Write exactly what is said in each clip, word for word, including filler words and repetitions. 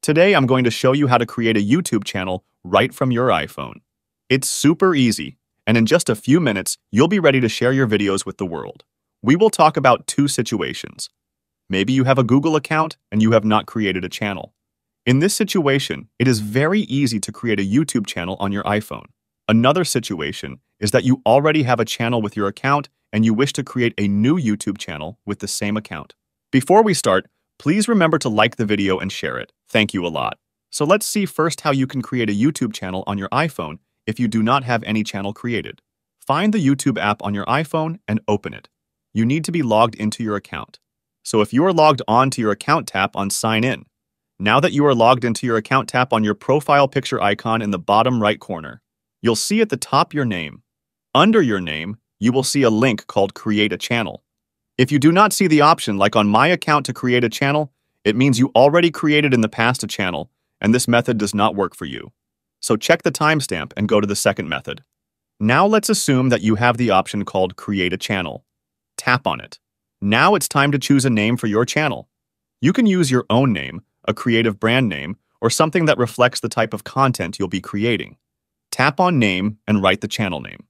Today, I'm going to show you how to create a YouTube channel right from your iPhone. It's super easy, and in just a few minutes, you'll be ready to share your videos with the world. We will talk about two situations. Maybe you have a Google account and you have not created a channel. In this situation, it is very easy to create a YouTube channel on your iPhone. Another situation is that you already have a channel with your account and you wish to create a new YouTube channel with the same account. Before we start, please remember to like the video and share it. Thank you a lot. So let's see first how you can create a YouTube channel on your iPhone if you do not have any channel created. Find the YouTube app on your iPhone and open it. You need to be logged into your account. So if you are logged on to your account, tap on Sign In. Now that you are logged into your account, tap on your profile picture icon in the bottom right corner. You'll see at the top your name. Under your name, you will see a link called Create a Channel. If you do not see the option like on My Account to create a channel, it means you already created in the past a channel, and this method does not work for you. So check the timestamp and go to the second method. Now let's assume that you have the option called Create a Channel. Tap on it. Now it's time to choose a name for your channel. You can use your own name, a creative brand name, or something that reflects the type of content you'll be creating. Tap on Name and write the channel name.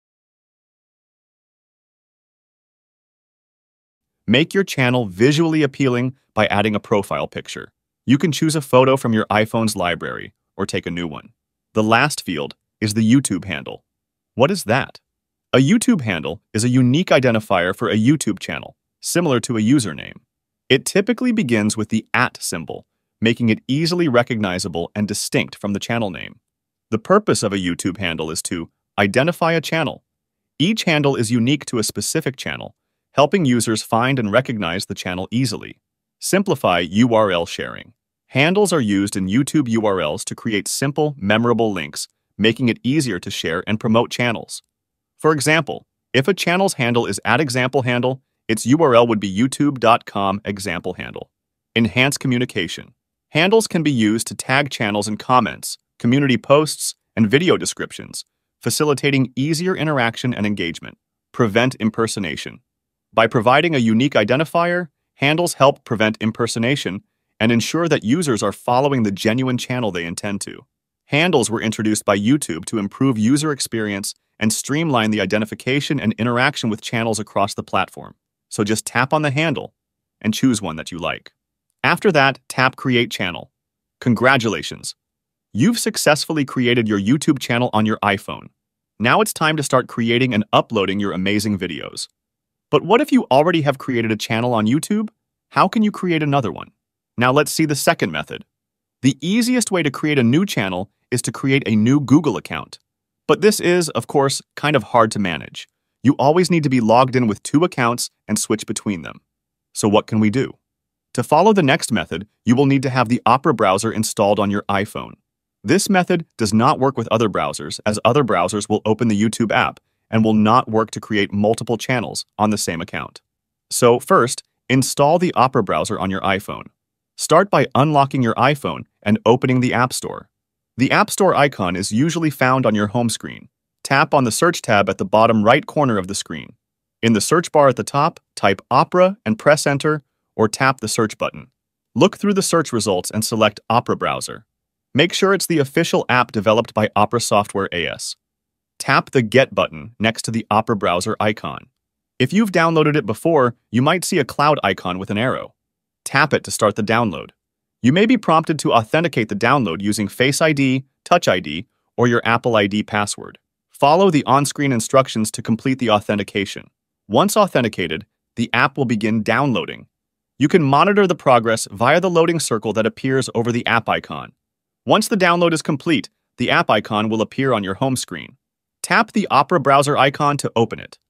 Make your channel visually appealing by adding a profile picture. You can choose a photo from your iPhone's library or take a new one. The last field is the YouTube handle. What is that? A YouTube handle is a unique identifier for a YouTube channel, similar to a username. It typically begins with the at symbol, making it easily recognizable and distinct from the channel name. The purpose of a YouTube handle is to identify a channel. Each handle is unique to a specific channel, helping users find and recognize the channel easily. Simplify U R L sharing. Handles are used in YouTube U R Ls to create simple, memorable links, making it easier to share and promote channels. For example, if a channel's handle is at example handle, its U R L would be youtube dot com example handle. Enhance communication. Handles can be used to tag channels in comments, community posts, and video descriptions, facilitating easier interaction and engagement. Prevent impersonation. By providing a unique identifier, handles help prevent impersonation and ensure that users are following the genuine channel they intend to. Handles were introduced by YouTube to improve user experience and streamline the identification and interaction with channels across the platform. So just tap on the handle and choose one that you like. After that, tap Create Channel. Congratulations! You've successfully created your YouTube channel on your iPhone. Now it's time to start creating and uploading your amazing videos. But what if you already have created a channel on YouTube? How can you create another one? Now let's see the second method. The easiest way to create a new channel is to create a new Google account. But this is, of course, kind of hard to manage. You always need to be logged in with two accounts and switch between them. So what can we do? To follow the next method, you will need to have the Opera browser installed on your iPhone. This method does not work with other browsers, as other browsers will open the YouTube app and will not work to create multiple channels on the same account. So first, install the Opera browser on your iPhone. Start by unlocking your iPhone and opening the App Store. The App Store icon is usually found on your home screen. Tap on the Search tab at the bottom right corner of the screen. In the search bar at the top, type Opera and press Enter, or tap the search button. Look through the search results and select Opera Browser. Make sure it's the official app developed by Opera Software A S. Tap the Get button next to the Opera Browser icon. If you've downloaded it before, you might see a cloud icon with an arrow. Tap it to start the download. You may be prompted to authenticate the download using Face I D, Touch I D, or your Apple I D password. Follow the on-screen instructions to complete the authentication. Once authenticated, the app will begin downloading. You can monitor the progress via the loading circle that appears over the app icon. Once the download is complete, the app icon will appear on your home screen. Tap the Opera browser icon to open it.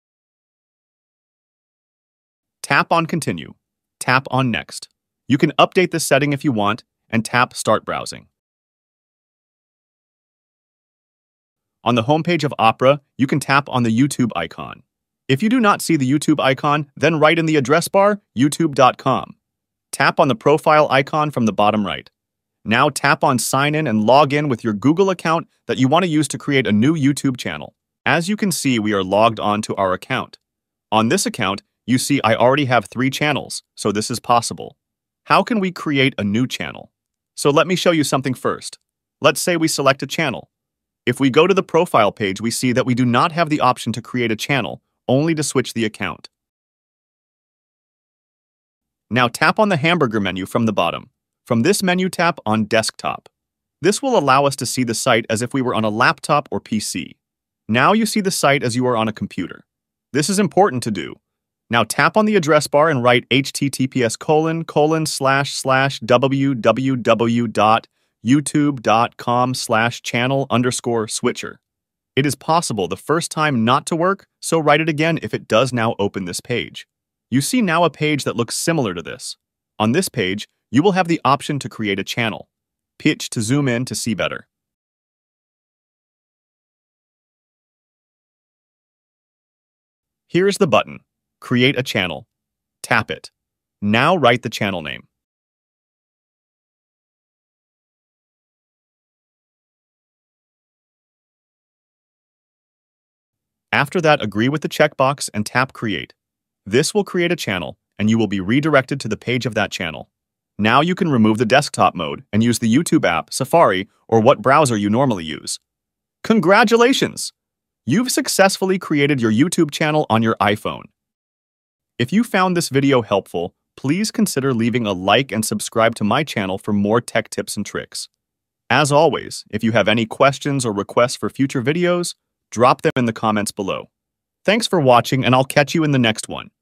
Tap on Continue. Tap on Next. You can update this setting if you want, and tap Start Browsing. On the homepage of Opera, you can tap on the YouTube icon. If you do not see the YouTube icon, then write in the address bar, youtube dot com. Tap on the profile icon from the bottom right. Now tap on Sign In and log in with your Google account that you want to use to create a new YouTube channel. As you can see, we are logged on to our account. On this account, you see I already have three channels, so this is possible. How can we create a new channel? So let me show you something first. Let's say we select a channel. If we go to the profile page, we see that we do not have the option to create a channel, only to switch the account. Now tap on the hamburger menu from the bottom. From this menu, tap on Desktop. This will allow us to see the site as if we were on a laptop or P C. Now you see the site as you are on a computer. This is important to do. Now tap on the address bar and write https colon colon slash slash www.youtube.com slash channel underscore switcher. It is possible the first time not to work, so write it again if it does now open this page. You see now a page that looks similar to this. On this page, you will have the option to create a channel. Pitch to zoom in to see better. Here is the button. Create a channel. Tap it. Now write the channel name. After that, agree with the checkbox and tap Create. This will create a channel, and you will be redirected to the page of that channel. Now you can remove the desktop mode and use the YouTube app, Safari, or what browser you normally use. Congratulations! You've successfully created your YouTube channel on your iPhone. If you found this video helpful, please consider leaving a like and subscribe to my channel for more tech tips and tricks. As always, if you have any questions or requests for future videos, drop them in the comments below. Thanks for watching, and I'll catch you in the next one.